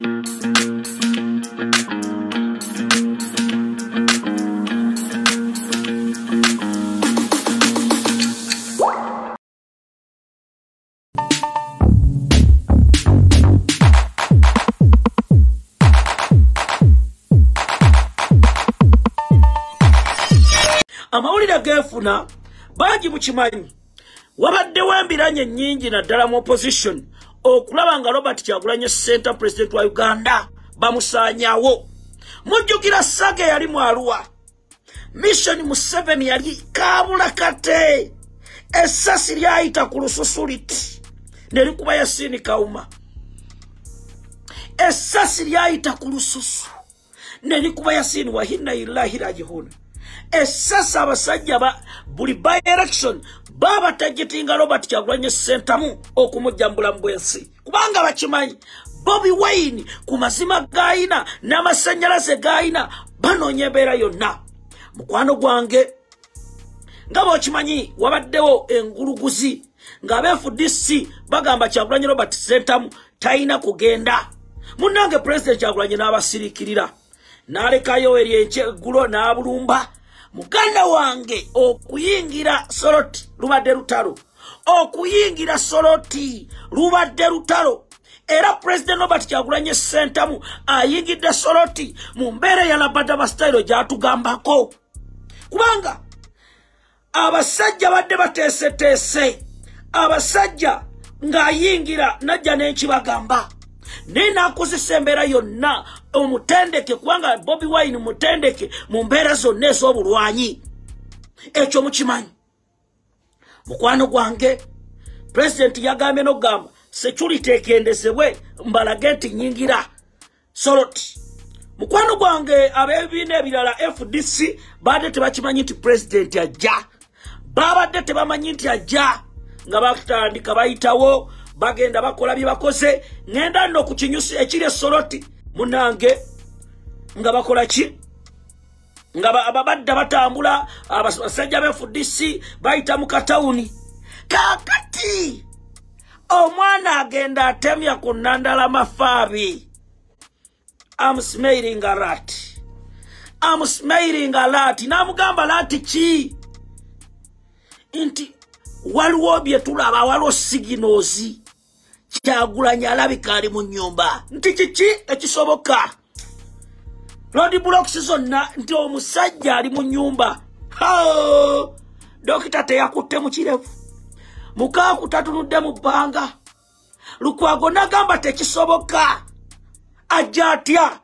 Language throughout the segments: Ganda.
Amawulire gefuna bangi mukimanyi wabaddewo embiranye nnyingi naddala mu opposition okulaba nga Robert Kyagulanyi Center President wa Uganda bamusaanyawo. Mujjukira Sage yali mu Arua, Mission Museveni yali kaabula kate, essasi lyayita ku lususu liti ne likuba Yasini Kauma. Essasi lyayita ku lususu ne likuba Yasini wa hinna illahi rajihuna. Essasi abasajja ba buli by election baba tajitinga Robert Kyagulanyi Center mu okumujjambula mbwensi kubanga bakimanyi Bobi Wine ku mazima gaina n'amasanyalaze gaina banonye embeera yonna. Mukwano gwange nga bokimanyi wabaddewo enguluguzi nga FDC bagamba Kyagulanyi Robert Center mu taina kugenda. Munnange President Kyagulanyi n'abasirikirira n'alekayo eri ekyeggulo n'abulumba. Muganda wange okuyingira Soroti lubadde lutalo, okuyingira Soroti lubadde lutalo. Era President Robert Kyagulanyi Center mu ayingidde Soroti mu mbeera ya labadaba style gyatugambako. Kubanga abasajja badde bateeseteese, abasajja ng'ayingira najja n'ekibagamba. Nina akozesa embeera yonna omutendeke kubanga Bobi Wine mutendeke mu mbeera zonna ez'obulwanyi. Ekyo mukimanyi. Mukwano gwange President yagambye n'ogamba security ekendezebwe mbalage nti nyingira Soroti. Mukwano gwange ab'ebibiina ebirala FDC badde tebakimanyi nti President ajja. Babadde tebamanyi nti ajja nga batandika bayitawo bagenda bakola bye bakoze. Ngenda nno ku kinyusi ekiri Soroti munange nga bakola ki nga ababadda batambula abasajja ba FDC bayita mu katawuni. Kakati omwana agenda atemya ku Nandala Mafaabi. I'm smiling a lot. I'm smiling a lot. Namugamba lati ki inti waliwo bye tulaba waliwo signals Kyagulanyi alabika ali mu nnyumba. Nti kiki ekisoboka road blocks zonna nti omusajja ali mu nnyumba. Dokita teyakutte mu kirevu, mukaaku tatunudde mu bbanga. Lukwago nagamba tekisoboka. Ajja atya?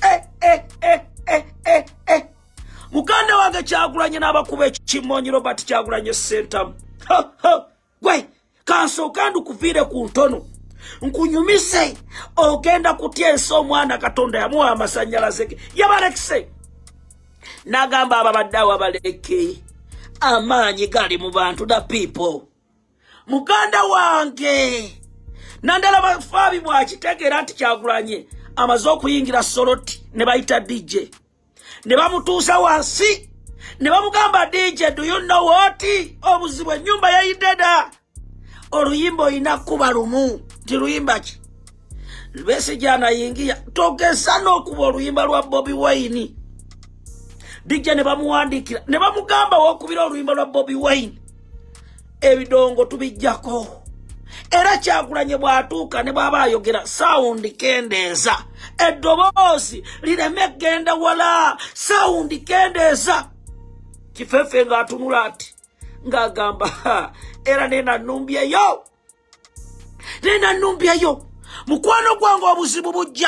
Muganda wange Kyagulanyi n'abakuba ekimonyi Robert Kyagulanyi Center. Gwe kansooka ndukuviire ku ntono nkunyumise ogenda kutya ensi omwana Katonda yamuwa amasanyalaze ge yabalekise. Nagamba ababaddeawo abaleke amaanyi gali mu bantu da people. Muganda wange Nandala Mafaabi bw'akitegeera nti Kyagulanyi amaze okuyingira Soroti ne bayita DJ ne bamutuusa wansi ne bamugamba DJ, do you know what? Obuzibu ennyumba yayideda. Oluyimba olina kuba lumu. Ti luyimba ki? Lwese jana yingia togesa n'okuba oluyimba lwa Bobi Wine. DJ ne bamuwandikira ne bamugamba wokubira oluyimba lwa Bobi Wine ebidongo tubijjako. Era Kyagulanyi bw'atuuka ne bw'aba ayogera sound kendeeza, eddoboozi lireme genda wala, sound kendeeza. Kifefe ng'atunula ati ng'agamba era nena numbyeyo, nena numbyeyo. Mukwano gwange obuzibu bujja.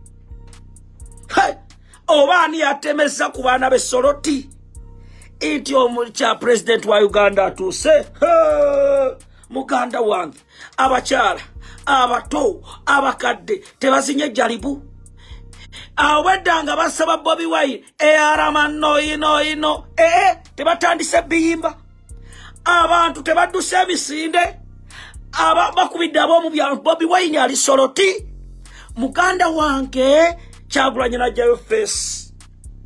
Oba ani yatemeza ku baana b'e Soroti nti omukya President wa Uganda atuuse? Muganda wange abakyala abato abakadde tebazinye jalibu. Awedanga basaba Bobi Wine aramanno ino tebatandise biyimba. Abantu tebadduse ebisinde bakubidde ab'omu byalo. Bobi Wine ali Soroti. Muganda wange Kyagulanyi najjayo face.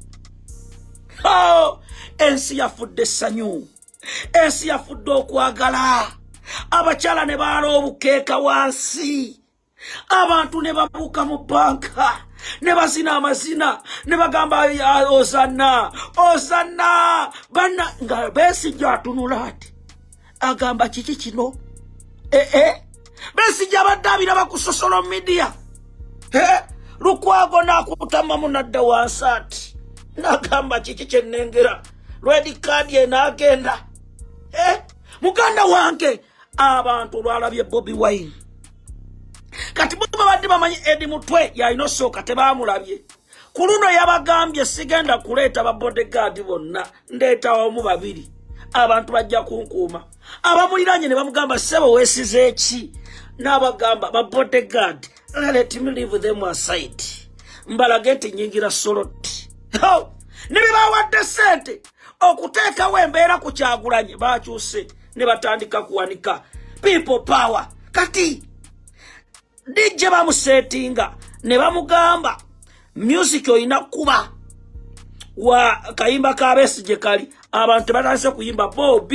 Ensi yafudde essanyu, ensi yafudde okwagala. Abakyala ne baala obukeeka wansi abantu ne babuuka mu banka ne bazina amazina ne bagamba ozana bana nga Besigye atunula ati agamba kiki kino Besigye abadde ku social media Lukwago nakutama munadda wansi ati nagamba kiki kyenengera red card ye nagenda muganda wange abantu lwalabye Bobi Wine kati baba badde bamanyi edi mutwe yalina soka tebamulabye kuluno yabagambye sigenda kuleeta ba bodyguard bonna ndeeta wamu babiri abantu bajja kunkuuma abamuliranye ne bamugamba sebo wesize eki n'abagamba ba bodyguard let me leave them aside mbalage nti nyingira Soroti ne bawadde sente okuteekawo embeera ku Kyagulanyi bakyuse ne batandika kuwanika people power kati DJ bamusetinga ne bamugamba music oyina kuba wa kayimba ka Besigye kali abantu batandise kuyimba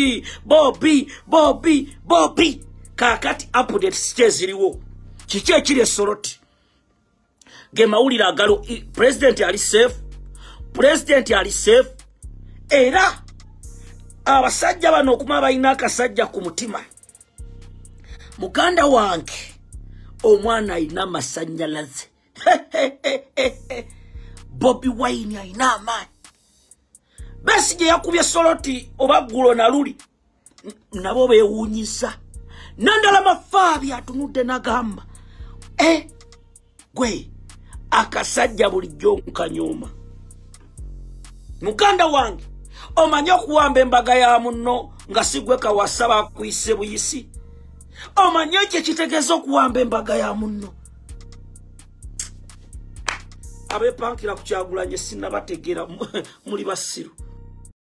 Bobi kakati update ziriwo kiki ekiri Soroti ge mawulira agalo president ali safe era abasajja bano okuma balina akasajja ku mutima muganda wange omwana alina amasanyalaze Bobi Wine alina amaanyi Besigye yakubye Soroti obaggulo na luli nabo beewuunyisa nandala mafaabi atunudde nagamba gwe akasajja bulijjo nkanyuma muganda wange omanyi okuwamba embaga ya munno nga sigwe kawasaba akuyise buyisi omanyi ekyo kitegeeza okuwamba embaga ya munno abepankira ku Kyagulanyi sinnabategeera muli basiru